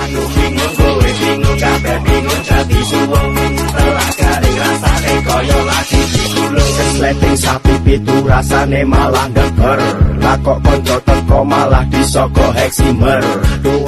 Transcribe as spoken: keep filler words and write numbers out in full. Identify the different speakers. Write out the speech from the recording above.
Speaker 1: anu bingung kowe bingung kabeh bingung dadi suwung telak garing rasane kaya lagi digulung kesleting sapi pitu rasane malah ngeger lah kok kanca teko malah disoko heksimer.